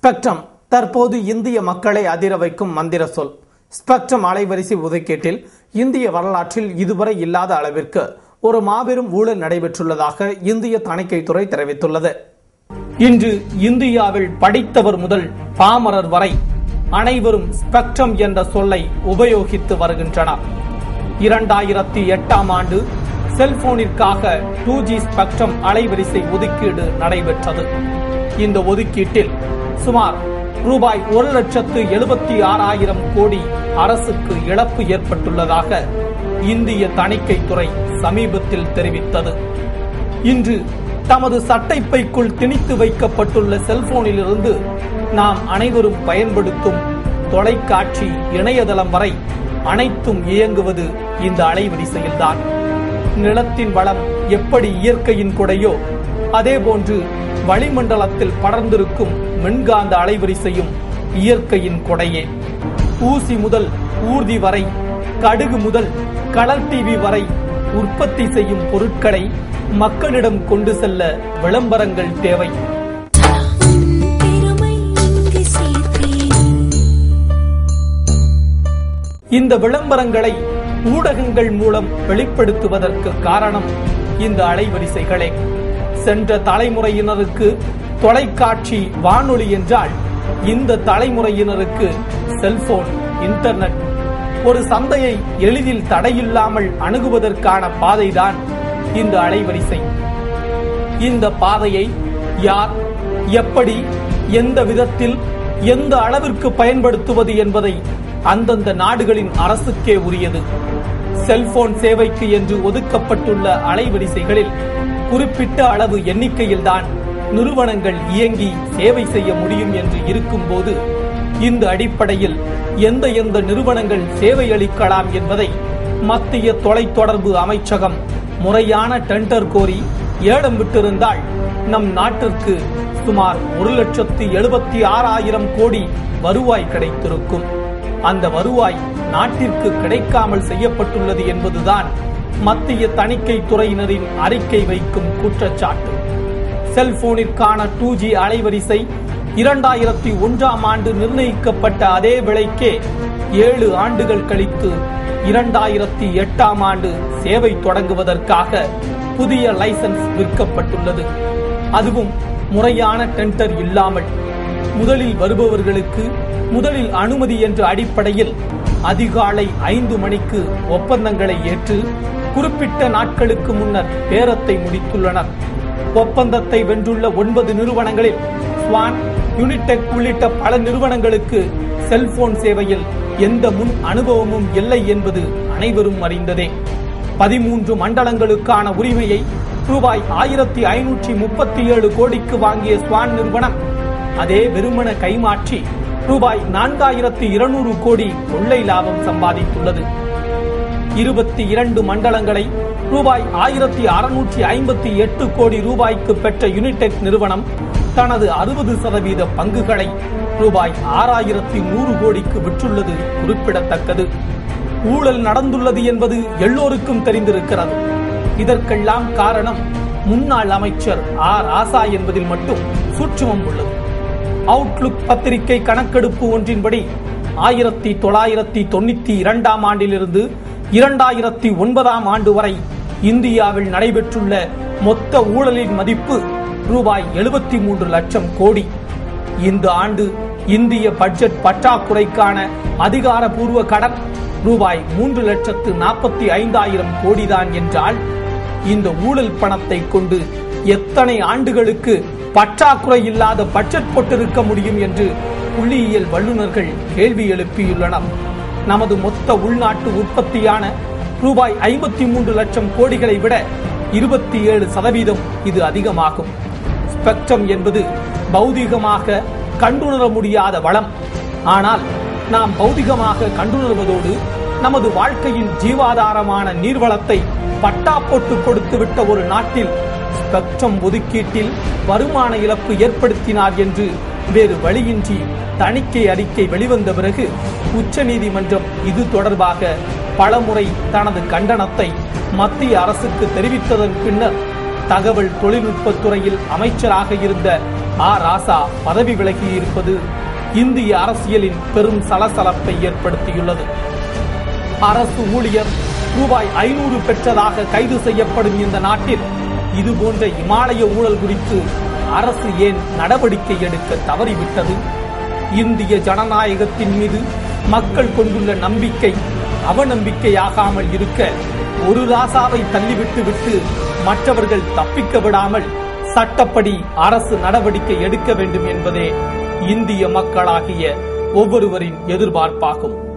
Spectrum தற்போது இந்திய மக்களை அதிர வைக்கும் மந்திர சொல். ஸ்பெக்ட்ரம் அலைவரிசை ஒதுக்கீட்டில் இந்திய வரலாற்றில் இதுவரை இல்லாத அளவிற்கு ஒரு மாபெரும் ஊழல் நடைபெற்றுள்ளதாக இந்திய தணிக்கைத்துறை தெரிவித்துள்ளது. இன்று இந்தியாவில் படித்தவர் முதல் பாமரர் வரை அனைவரும் ஸ்பெக்ட்ரம் என்ற சொல்லை உபயோகித்து வருகின்றனர். 2008ஆம் ஆண்டு செல்போனிற்காக 2G ஸ்பெக்ட்ரம் அலைவரிசை ஒதுக்கீடு நடைபெற்றது. இந்த ஒதுக்கீட்டில் சுமார் ரூபாய் 1,76,000 கோடி அரசுக்கு இழப்பு ஏற்பட்டுள்ளதாக இந்திய தணிக்கைத்துறை சமீபத்தில் தெரிவித்தது. இன்று தமது சட்டைப்பைக்குள் திணித்து வைக்கப்பட்டுள்ள செல்போனிலிருந்து நாம் அனைவரும் பயன்படுத்தும் தொலைக்காட்சி, இணையதளம் வரை அனைத்தும் இயங்குவது இந்த அலைவரிசையில்தான். நிலத்தின் வளம் எப்படி இயற்கையின் கொடையோ அதேபோன்று வளிமண்டலத்தில் படர்ந்திருக்கும் மின்காந்த அலைவரிசையும் இயற்கையின் கொடையே. ஊசி முதல் ஊர்தி வரை, கடுகு முதல் கலர் டிவி வரை உற்பத்தி செய்யும் பொருட்களை மக்களிடம் கொண்டு செல்ல விளம்பரங்கள் தேவை. இந்த விளம்பரங்களை ஊடகங்கள் மூலம் வெளிப்படுத்துவதற்கு காரணம் இந்த அலைவரிசைகளே. சென்ற தலைமுறையினருக்கு தொலைக்காட்சி, வானொலி என்றால் இந்த தலைமுறையினருக்கு செல்போன், இன்டர்நெட். ஒரு சந்தையை எளிதில் தடையில்லாமல் அணுகுவதற்கான பாதைதான் இந்த அலைவரிசை. இந்த பாதையை யார், எப்படி, எந்த விதத்தில், எந்த அளவிற்கு பயன்படுத்துவது என்பதை அந்தந்த நாடுகளின் அரசுக்கே உரியது. செல்போன் சேவைக்கு என்று ஒதுக்கப்பட்டுள்ள அலைவரிசைகளில் குறிப்பிட்ட அளவு எண்ணிக்கையில்தான் நிறுவனங்கள் இயங்கி சேவை செய்ய முடியும் என்று இருக்கும்போது, இந்த அடிப்படையில் எந்த நிறுவனங்கள் சேவை அளிக்கலாம் என்பதை மத்திய தொலைத்தொடர்பு அமைச்சகம் முறையான டெண்டர் கோரி ஏலம் விட்டிருந்தால் நம் நாட்டிற்கு சுமார் 1,76,000 கோடி வருவாய் கிடைத்திருக்கும். அந்த வருவாய் நாட்டிற்கு கிடைக்காமல் செய்யப்பட்டுள்ளது என்பதுதான் மத்திய தணிக்கை துறையினரின் அறிக்கை வைக்கும் குற்றச்சாட்டு. செல்போனிற்கான 2G அலைவரிசை 2001ஆம் ஆண்டு நிர்ணயிக்கப்பட்ட அதே விலைக்கே 7 ஆண்டுகள் கழித்து 2008ஆம் ஆண்டு சேவை தொடங்குவதற்காக புதிய லைசன்ஸ் விற்கப்பட்டுள்ளது. அதுவும் முறையான டெண்டர் இல்லாமல். முதலில் வருபவர்களுக்கு முதலில் அனுமதி என்ற அடிப்படையில் அதிகாலை 5 மணிக்கு ஒப்பந்தங்களை ஏற்று குறிப்பிட்ட நாட்களுக்கு முன்னர் பேரத்தை முடித்துள்ளனர். ஒப்பந்தத்தை வென்றுள்ள 9 நிறுவனங்களில் ஸ்வான், யூனிடெக் உள்ளிட்ட பல நிறுவனங்களுக்கு செல்போன் சேவையில் எந்த முன் அனுபவமும் இல்லை என்பது அனைவரும் அறிந்ததே. 13 மண்டலங்களுக்கான உரிமையை ரூபாய் 1,537 கோடிக்கு வாங்கிய ஸ்வான் நிறுவனம் அதே வெறுமன கைமாற்றி ரூபாய் 4,200 கோடி கொள்ளை லாபம் சம்பாதித்துள்ளது. 22 மண்டலங்களை ரூபாய் 1,658 கோடி ரூபாய்க்கு பெற்ற யூனிடெக் நிறுவனம் தனது 60% பங்குகளை ரூபாய் 6,100 கோடிக்கு விற்றுள்ளது குறிப்பிடத்தக்கது. ஊழல் நடந்துள்ளது என்பது எல்லோருக்கும் தெரிந்திருக்கிறது. இதற்கெல்லாம் காரணம் முன்னாள் அமைச்சர் ராசா என்பதில் மட்டும் சூட்சுமம் உள்ளது. அவுட்லுக் பத்திரிகை கணக்கெடுப்பு ஒன்றின்படி 1992ஆம் ஆண்டிலிருந்து 2009ஆம் ஆண்டு வரை இந்தியாவில் நடைபெற்றுள்ள மொத்த ஊழலின் மதிப்பு ரூபாய் 73 லட்சம் கோடி. இந்த ஆண்டு இந்திய பட்ஜெட் பற்றாக்குறைக்கான அதிகாரப்பூர்வ கடன் ரூபாய் 3,45,000 கோடிதான் என்றால் இந்த ஊழல் பணத்தை கொண்டு எத்தனை ஆண்டுகளுக்கு பற்றாக்குறை இல்லாத பட்ஜெட் போட்டிருக்க முடியும் என்று புள்ளியியல் வல்லுநர்கள் கேள்வி எழுப்பியுள்ளனர். நமது மொத்த உள்நாட்டு உற்பத்தியான ரூபாய் 53 லட்சம் கோடிகளை விட 27% இது அதிகமாகும். ஸ்பெக்ட்ரம் என்பது பௌதிகமாக கண்டுணர முடியாத வளம். ஆனால் நாம் பௌதிகமாக கண்டுணர்வதோடு நமது வாழ்க்கையின் ஜீவாதாரமான நீர்வளத்தை பட்டா போட்டு கொடுத்துவிட்ட ஒரு நாட்டில் ஸ்பெக்ட்ரம் ஒதுக்கீட்டில் வருமான இழப்பு ஏற்படுத்தினார் என்று வேறு வழியின்றி தணிக்கை அறிக்கை வெளிவந்த பிறகு உச்சநீதிமன்றம் இது தொடர்பாக பலமுறை தனது கண்டனத்தை மத்திய அரசுக்கு தெரிவித்ததன் பின்னர் தகவல் தொழில்நுட்பத்துறையில் அமைச்சராக இருந்த ராசா பதவி விலகி இருப்பது இந்திய அரசியலின் பெரும் சலசலப்பை ஏற்படுத்தியுள்ளது. அரசு ஊழியர் ரூபாய் 500 பெற்றதாக கைது செய்யப்படும் இந்த நாட்டில் இதுபோன்ற இமாலய ஊழல் குறித்து அரசு ஏன் நடவடிக்கை எடுக்க தவறிவிட்டது? இந்திய ஜனநாயகத்தின் மீது மக்கள் கொண்டுள்ள நம்பிக்கை அவநம்பிக்கையாகாமல் இருக்க ஒரு ராசாவை தள்ளிவிட்டு மற்றவர்கள் தப்பிக்க விடாமல் சட்டப்படி அரசு நடவடிக்கை எடுக்க வேண்டும் என்பதே இந்திய மக்களாகிய ஒவ்வொருவரின் எதிர்பார்ப்பாகும்.